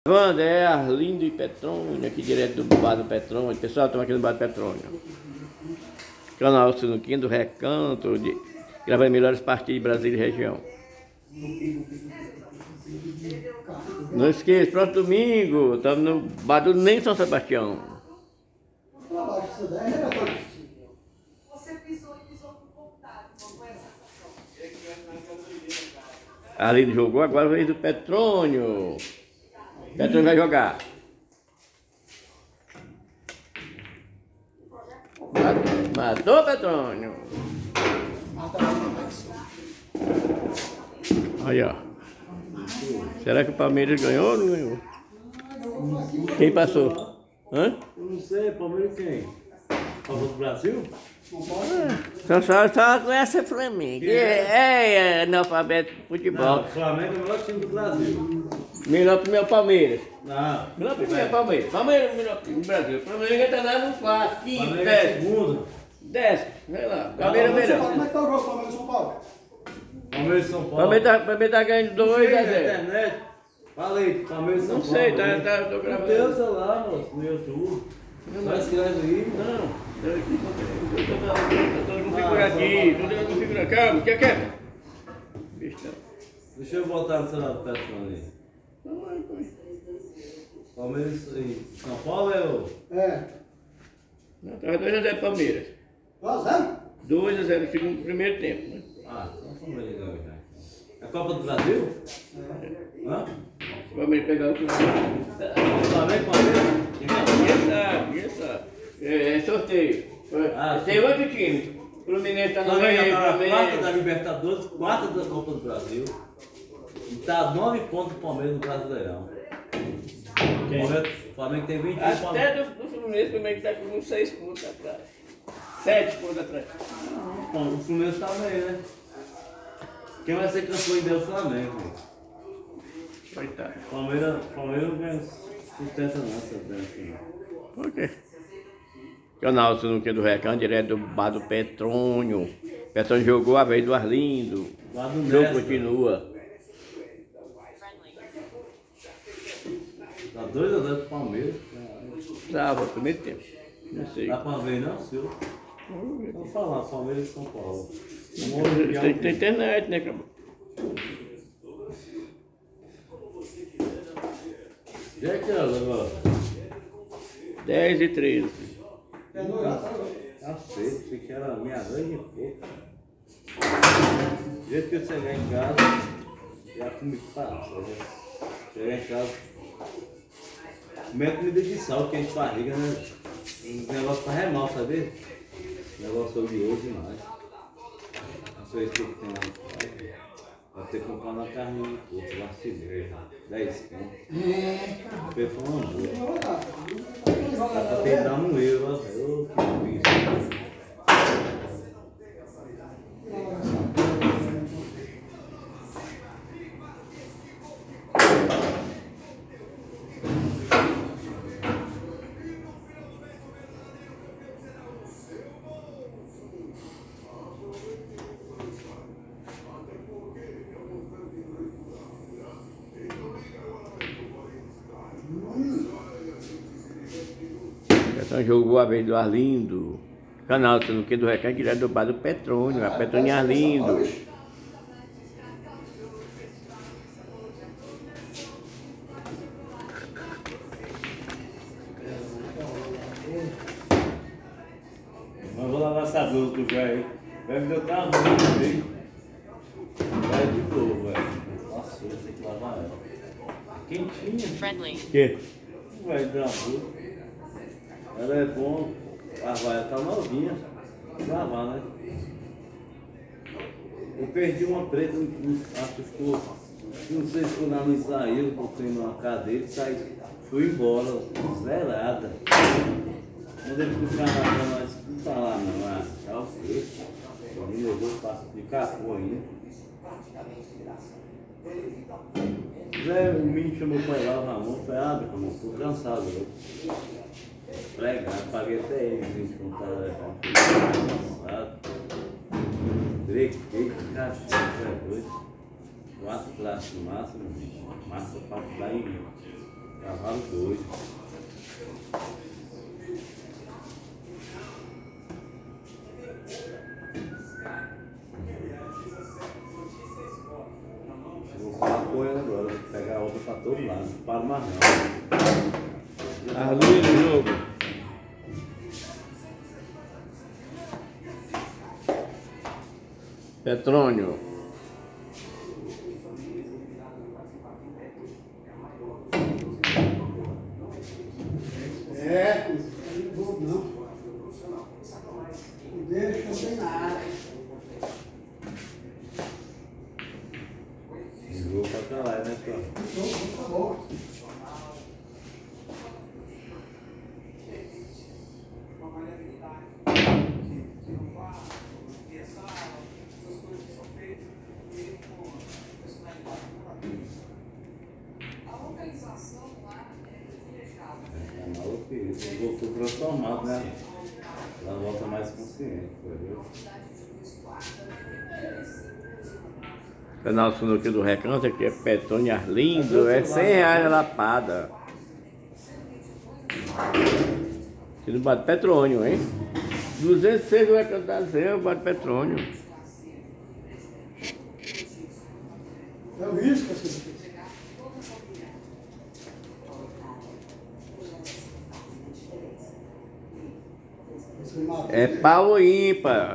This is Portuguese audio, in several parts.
Wanda, é Arlindo e Petrônio, aqui direto do bar do Petrônio. Pessoal, estamos aqui no bar do Petrônio. Canal Sinuquinha do Recanto, gravando melhores partidas de Brasília e região. Não esqueça, próximo domingo, estamos no bar do Nem São Sebastião. Arlindo jogou, agora veio do Petrônio. Petrônio vai jogar. Matou Petrônio. Aí, ó. Será que o Palmeiras ganhou ou não ganhou? Quem passou? Hã? Eu não sei, Palmeiras quem? Copa do Brasil? Só conhece Flamengo. É analfabeto de futebol. Não, o Flamengo é o melhor time do Brasil. Melhor pro meu Palmeiras. Não. Melhor pro meu Palmeiras. Palmeiras é o melhor time do Brasil. O Flamengo tá lá no quarto, quinto, Flamengo é décimo. segundo. Décimo, sei lá. Palmeiras é melhor. Como é que tá o jogo Palmeiras e São Paulo? Palmeiras e São Paulo. Palmeiras tá ganhando 2 a 0. Internet. Falei, Palmeiras e São Não Paulo. sei, tô Meu gravando. Deus, sei lá, moço, no YouTube. Só escreve aí. Não. Eu tô configurando tudo configurando. Calma, que é quieto? Deixa eu botar no celular do Petrônio aí. Palmeiras e São Paulo é o... É. Não, tava 2 a 0 Palmeiras. 2 a 0 no segundo, primeiro tempo, né? Ah, então o Palmeiras ganhou já. É a Copa do Brasil? É. Hã? O Palmeiras pegar o Flamengo. Flamengo, Palmeiras? Ninguém sabe. É sorteio. Ah, Tem 8 times. O Fluminense tá no Flamengo meio, tá na quarta da Flamengo. Libertadores, quarta da Copa do Brasil. E tá 9 pontos do Palmeiras no Brasileirão. O Flamengo tem 21 pontos. Até do Fluminense, o Flamengo tá com uns 6 pontos atrás. 7 pontos atrás. Bom, o Fluminense tá meio, né? Quem vai ser campeão ainda é o Flamengo. Coitado. Palmeiras não ganha sustenta não essa dança. Por quê? Canal Sinuquinha do Recanto, direto do bar do Petrônio. Petrônio jogou a vez do Arlindo. Lá do O jogo Mestre. continua. Tá 2 a 0 pro Palmeiras. Tava, primeiro tempo. Não sei. Dá pra ver não, senhor? Vou falar, Palmeiras e São Paulo. Tem internet, né, cara? Já que agora? 10 e 13. Tá feio, achei que era meia-noite e pouco. Do jeito que eu chegar em casa, já comi passou. Chegar em casa, comer comida de sal, que é de barriga, né? O negócio tá mal, sabe? O negócio odioso demais. Não sei o que tem lá. Vai ter que comprar na carne de porco, lá cerveja, 10 conto. O foi um hambúrguer. Dá pra ter que dar um euro, ó, velho. Ô, que bicho. Então jogou a vez do Arlindo. Canal Sinuquinha do Recanto, direto do bar do Petrônio. A Petrônio e Arlindo. Mas vou lavar essa blusa do velho. Vai me dar uma blusa aí. Vai de novo, velho. Nossa, eu tenho que lavar ela. Quentinha. Friendly. Que? Vai dar uma blusa. Ela é bom. Lavar, ela tá novinha. Lavar, né? Eu perdi uma preta, acho que ficou. Não sei se ficou na luz Israel, botei numa cadeira e saí. Fui embora, zerada. Quando ele ficar na cama, mas não tá lá não, ah, tá o quê? Me levou de capô ainda. Zé, o menino chamou pra ir lá, o Ramon, falei, abre, Ramon, tô cansado hoje. Pregar, paguei até ele, gente, quando tava levando, cansado. Brequei, cachorro, é doido. 4 classes no máximo, massa pra dar em Tá doido. Vou falar com ele agora, vou pegar a outra pra todo lado, não paro mais não. Arlindo no jogo. Petrônio. É, não vou não. Não deixa, não tem nada. Jogou pra caralho, né, cara? Então, tá bom. É maluco isso, eu fui transformado, né? Ela volta mais consciente, entendeu? Canal Sunoque do Recanto, aqui é Petrônio Arlindo, é R$100 a lapada. Aqui no Bate Petrônio, hein? 206 do Recanto da Zé, o Bate Petrônio. É o risco, assim. É pau ou ímpar?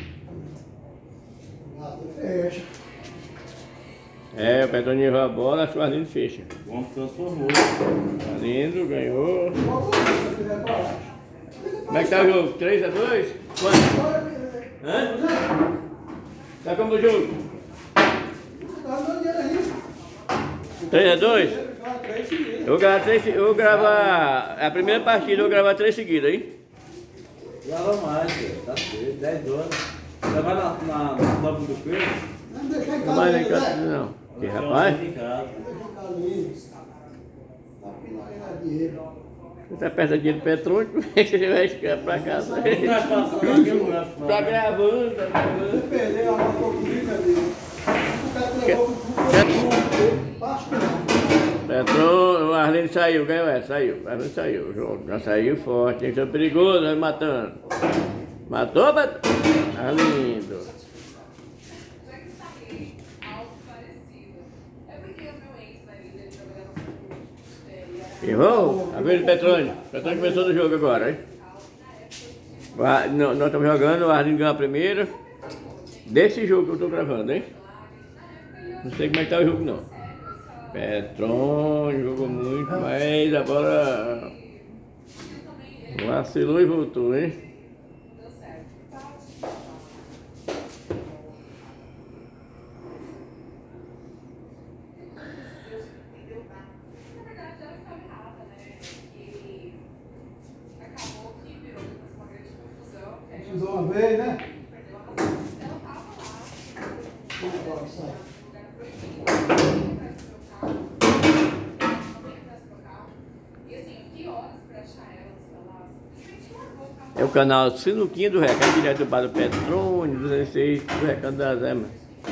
Fecha. É, o Petrônio levou a bola, acho que o Arlindo fecha. O homem transformou. Arlindo ganhou. Bota se quiser parar. Como é que tá o jogo? 3-2? Quanto? Hã? Tá como o jogo? Tá dando dinheiro aí. 3-2? Três seguidos. Eu vou gravar a primeira partida, eu vou gravar 3 seguidas, hein? Lava mais, velho. Tá feio, 10 horas. Você vai na dobra do Pedro? Não deixar em Não casa vai nem ainda, canto, né? não. Que rapaz, Em casa. Não deixa em casa ainda. Tá pedindo aí dinheiro. você tá perto aqui do Petrônio, como é que você vai chegar pra casa? Não vai passar aqui, não vai. Tá gravando, tá gravando. Você perdeu a mão comigo, amigo. O cara levou pro baixo não. Petrônio, o Arlindo saiu, ganhou essa, saiu. O Arlindo saiu, o jogo já saiu forte, hein? Isso é perigoso, vai matando. Matou, Arlindo. Errou? A vez do Petrônio. O Petrônio começou no jogo agora, hein? Nós estamos jogando, o Arlindo ganhou a primeira. Desse jogo que eu estou gravando, hein? Não sei como é que tá o jogo, não. Petrônio jogou muito, mas a bola vacilou e voltou, hein? Precisou uma vez, né? Agora sai. É o canal Sinuquinha do Recanto, direto do Bar do Petrônio, 206 do Recanto da Zema.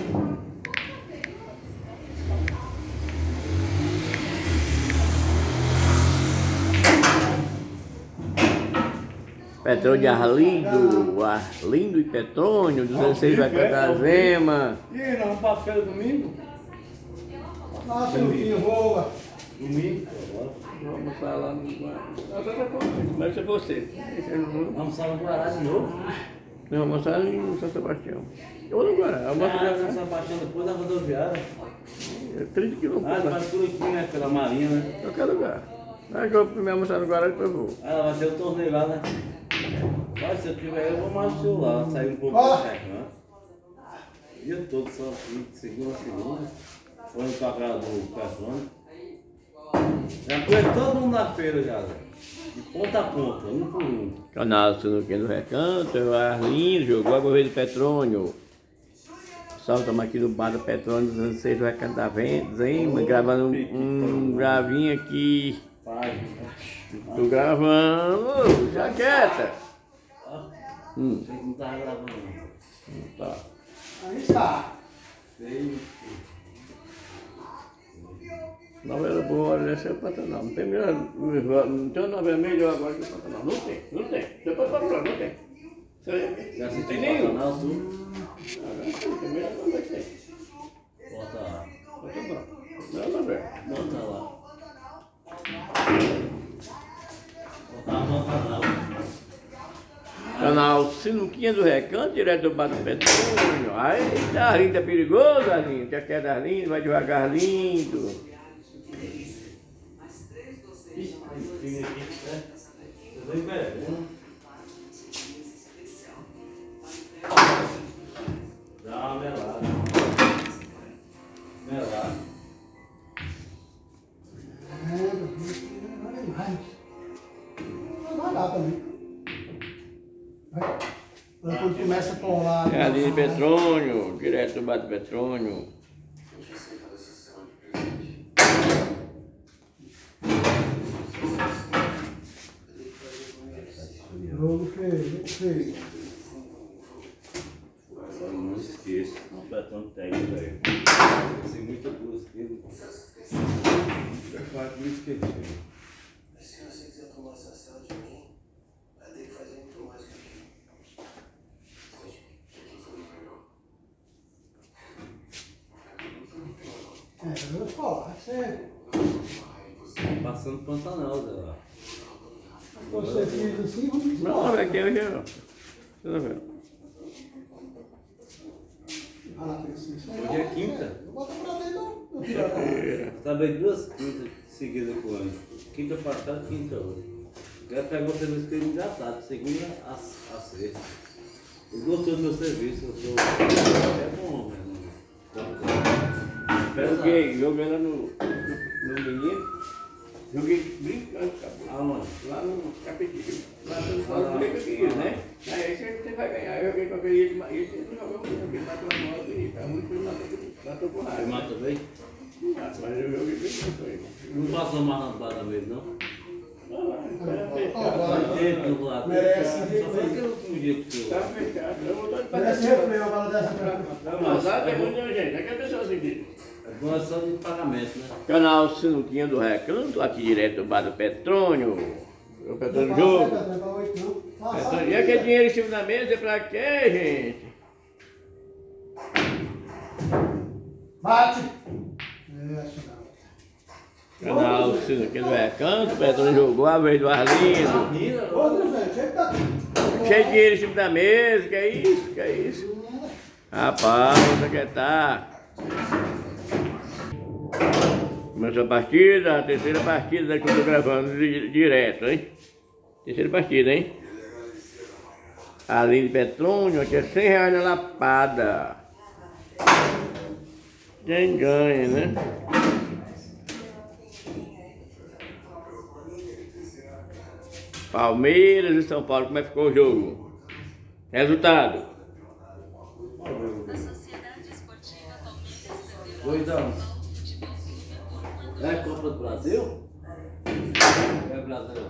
Petrônio Arlindo e Petrônio, 206 do Recanto da Zema. E aí, nós vamos pra feira domingo? Nossa, eu vou. Domingo? Vamos falar no Guará. Mas é você. Vamos sair no Guará de novo? Não, vamos almoçar em São Sebastião. Ou no Guará. Almoço São Sebastião depois da rodoviária. é 30 quilômetros. Faz por aqui, né? Pela Marinha, né? Qualquer lugar. Acho que eu vou primeiro almoçar no Guará e depois vou. Ela vai ter o torneio lá, né? Mas se eu tiver, eu vou mais o celular, sair um pouco Ó. do recanto. O dia todo só assim, de segunda a segunda. Foi pra casa do Petrônio. Já conheço todo mundo na feira já, Zé. De ponta a ponta, um por um. Canal Sinuquinha do Recanto, o Arlindo jogou a corrida do Petrônio. Pessoal, estamos aqui no Bar do Petrônio, 206 do Recanto da Zema, gravando um gravinho aqui. Pai. Tô gravando, jaqueta. Sei que não tava gravando. Tá. Aí está. Feio. Novela boa, olha, essa é o Pantanal. Não tem melhor, não tem uma novela melhor agora que o Pantanal. Não tem. Você pode procurar, não tem. Já Não assistiu tem o nenhum. Pantanal, tu? Não tem melhor novela que tem. Bota lá. Bota não. Melhor novela. Bota lá. Bota lá, Pantanal. Canal Sinuquinha do Recanto, direto do Bar do Petrônio. Aí, Arlindo é perigoso, Arlindo. Já quer dar Arlindo, vai devagar, lindo. Tem aqui, né? Você vai pegando. Dá uma melada. Melada. Vai lá também. Vai. Quando começa com lá. É Arlindo Petrônio, direto do Bar do Petrônio. Jogo feio. Agora não esqueça. Não Petrônio técnico, velho. Tem muita coisa aqui. Eu faço por isso que ele chega. Se você quiser tomar essa cela de mim, vai ter que fazer muito mais que aquilo. Eu vou falar, sério. Passando Pantanal, Zé lá. Você fez assim, vamos Não, falar. novela que tem hoje, não. Você não vê. Hoje é quinta. Eu boto pra dentro, não. Trabalhei 2 quintas seguidas com ele. Quinta passada, quinta hoje. Já pegou o serviço que ele engatado, segunda a sexta. Ele gostou do meu serviço, eu sou. É bom, mesmo. Joguei lá no menino. Joguei brincando, acabou. Aonde? Lá no Capetinho. Lá no joguei que eu queria, né? Aí você vai ganhar. Eu joguei com aquele e ele jogou muito, porque matou a moto e tá muito matou com Ele raiva. mata bem? Mas eu joguei bem com ele. Não passou mais na barra mesmo, não? Vai. Teve do lado. Merece Só foi aquele último dia que você. Tá fechado. Eu vou dar de Parece fazer. refleio uma bala dessa pra cá. Mas lá tem muita gente. Aqui é pessoa seguinte. É bom é só de pagamento, né? Canal Sinuquinha do Recanto, aqui direto do Bar do Petrônio. O Petrônio Jogo. Petrônio. E aquele dinheiro em cima da mesa é pra quê, gente? Bate! Essa não. Canal Sinuquinha do Recanto, o Petrônio jogou a vez do Arlindo. Outro, gente, chega daqui. Cheio de dinheiro em cima da mesa, que é isso? Que é isso? Rapaz, onde é que tá? Começou a partida, a terceira partida que eu tô gravando direto, hein? Terceira partida, hein? Arlindo Petrônio, aqui é R$100 na lapada. Quem ganha, né? Palmeiras e São Paulo, como é que ficou o jogo? Resultado. A Sociedade Esportiva Palmeiras perdeu 2-1. É Copa do Brasil? É Brasil.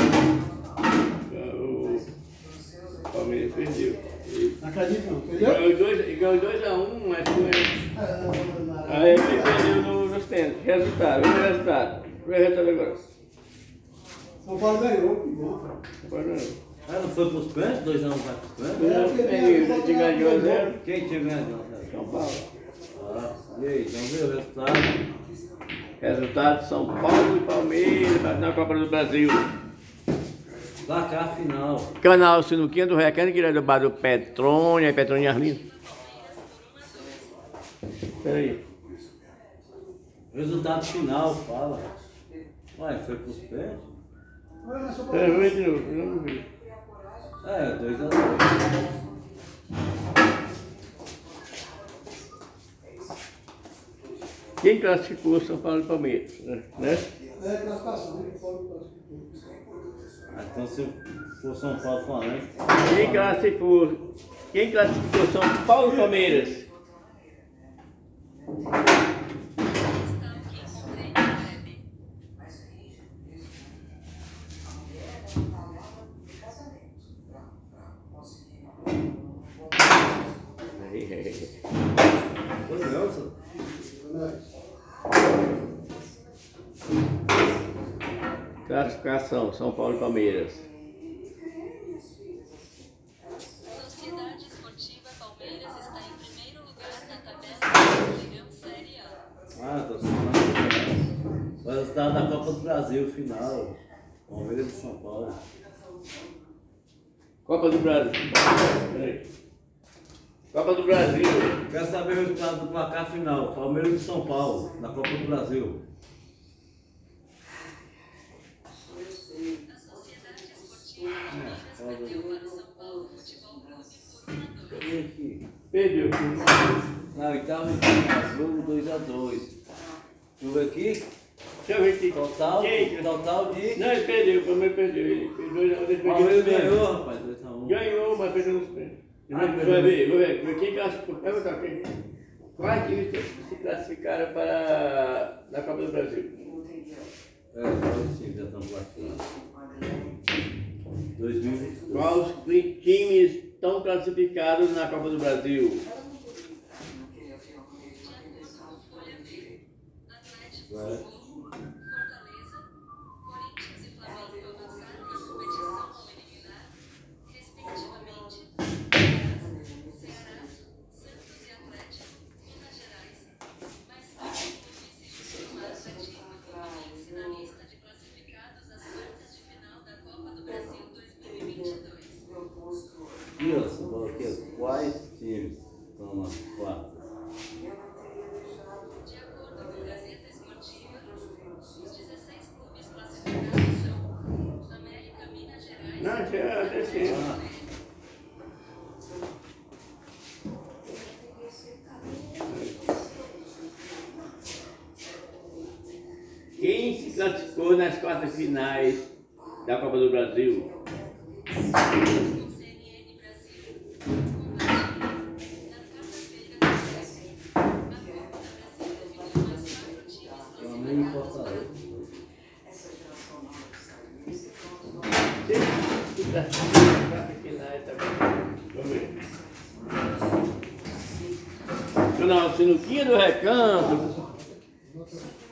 O Palmeiras perdeu. Acredito não, entendeu? Ganhou 2-1, mas foi. Aí ele perdeu nos pênaltis. Resultado, vamos ver o resultado. Vamos ver o resultado agora. São Paulo ganhou, que bom. Agora não. Ah, não foi pros pênaltis? 2-1 vai pros pênaltis? Ele te ganhou 0. Quem tinha ganhado? São Paulo. Ah, e aí, vamos ver o resultado? Resultado: São Paulo e Palmeiras na Copa do Brasil. Placar final. Canal Sinuquinha do Recanto, direto do Bar do Petrônio, Petrônio e Arlindo. Peraí. Resultado final, fala. Ué, foi pros pênaltis? Peraí, vou ver de novo. Eu não vi. É, 2-2. Quem classificou São Paulo e Palmeiras? Né? É classificação, né? Ah, então se for São Paulo Flamengo. Quem classificou São Paulo e Palmeiras? Foi Nelson. Classificação, São Paulo e Palmeiras. Sociedade Esportiva Palmeiras está em primeiro lugar na tabela do Brasileirão Série A. Ah, tô falando. O resultado da Copa do Brasil, final. Palmeiras e São Paulo. Copa do Brasil. Peraí. Copa do Brasil. Quero saber o resultado do placar final. Palmeiras e São Paulo, na Copa do Brasil. A Sociedade Esportiva Palmeiras perdeu para o São Paulo Futebol Clube por 1-2. Cadê aqui? Perdeu. Não, então jogo 2-2. Deixa eu ver aqui. Deixa eu ver aqui. Total de. Não, ele perdeu, o Palmeiras perdeu. Ele perdeu. Palmeiras ganhou, rapaz. 2-1. Ganhou, mas perdeu nos pênaltis. Vou ver. Quem classificou? Quais times se classificaram para a Copa do Brasil? Dois times já estão classificados. 2022. Quais times estão classificados na Copa do Brasil? Atlético, Fortaleza, Corinthians e Flamengo avançaram na competição ao eliminar, respectivamente, Ceará, Santos e Atlético, Minas Gerais. Mais 5 clubes se juntaram à atrativa Fluminense na lista de classificados às quartas de final da Copa do Brasil 2022. E ó, você falou aqui, quais times estão nas quartas? De acordo com a Gazeta Esportiva, os 16 clubes classificados são América, Minas Gerais, Não, tinha descido. Quem se classificou nas quartas finais da Copa do Brasil? com CNN Brasil, compartilha. Na quarta-feira, a Copa do Brasil definiu mais 4 times Flamengo e classificados para Fortaleza. Quem se classificou nas quartas finais da Copa do Brasil? Vamos ver. Canal Sinuquinha do Recanto.